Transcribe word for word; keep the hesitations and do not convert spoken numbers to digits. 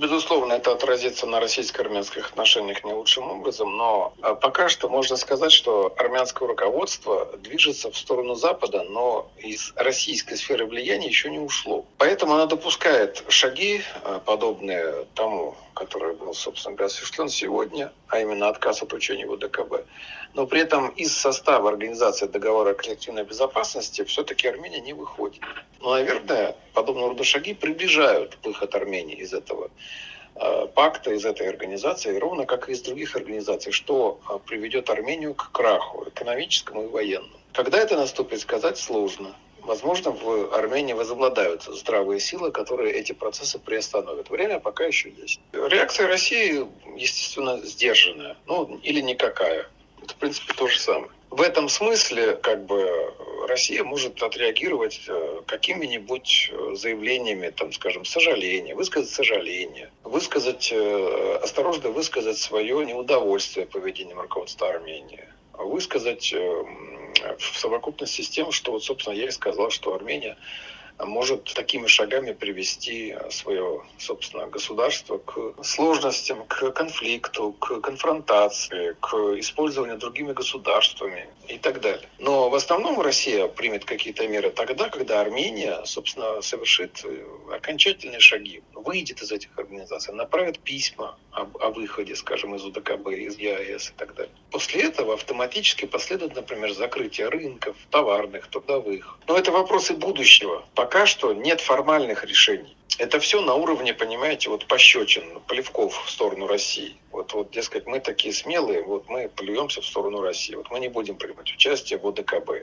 безусловно, это отразится на российско-армянских отношениях не лучшим образом, но пока что можно сказать, что армянское руководство движется в сторону Запада, но из российской сферы влияния еще не ушло. Поэтому оно допускает шаги, подобные тому, который был, собственно говоря, осуществлен сегодня, а именно отказ от учения в ОДКБ. Но при этом из состава Организации договора о коллективной безопасности все-таки Армения не выходит. Но, наверное, подобного рода шаги приближают выход Армении из этого э, пакта, из этой организации, ровно как и из других организаций, что э, приведет Армению к краху экономическому и военному. Когда это наступит, сказать сложно. Возможно, в Армении возобладают здравые силы, которые эти процессы приостановят. Время пока еще есть. Реакция России, естественно, сдержанная, ну или никакая. Это, в принципе, то же самое. В этом смысле, как бы, Россия может отреагировать какими-нибудь заявлениями, там, скажем, сожаления, высказать сожаление, высказать, осторожно высказать свое неудовольствие поведением руководства Армении, высказать в совокупности с тем, что, вот, собственно, я и сказал, что Армения может такими шагами привести свое, собственно, государство к сложностям, к конфликту, к конфронтации, к использованию другими государствами и так далее. Но в основном Россия примет какие-то меры тогда, когда Армения, собственно, совершит окончательные шаги, выйдет из этих организаций, направит письма об, о выходе, скажем, из УДКБ, из ЕАЭС и так далее. После этого автоматически последует, например, закрытие рынков, товарных, трудовых. Но это вопросы будущего. Пока что нет формальных решений. Это все на уровне, понимаете, вот пощечин, плевков в сторону России. Вот, вот, дескать, мы такие смелые, вот мы плюемся в сторону России. Вот мы не будем принимать участие в ОДКБ.